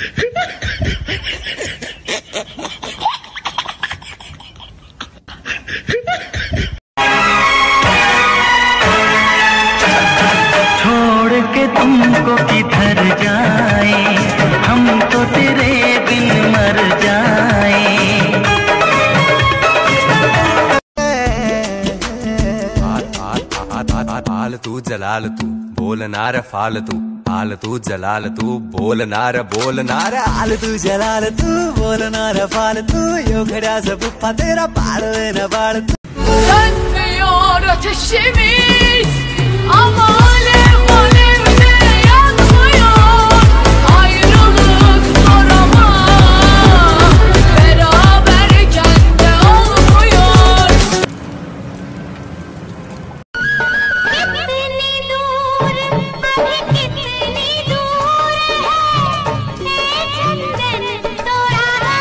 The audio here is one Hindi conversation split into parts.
छोड़ के तुमको किधर जाए, हम तो तेरे बिन मर जाए। आल तू जलाल तू बोल नार फाल तू, आल तू जलाल तू बोल नार आल तू जलाल तू बोल नार फाल तू, यो खड़ा सा पुप्पा तेरा पाड़ न बाड़ तू। Sönmüyor ateşimiz ama alev alevde yanmıyor. Ayrılık zor ama beraberken de olmuyor. कितनी दूर अभी कितनी दूर है चंदन तोरा,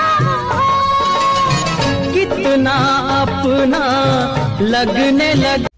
कितना अपना लगने लग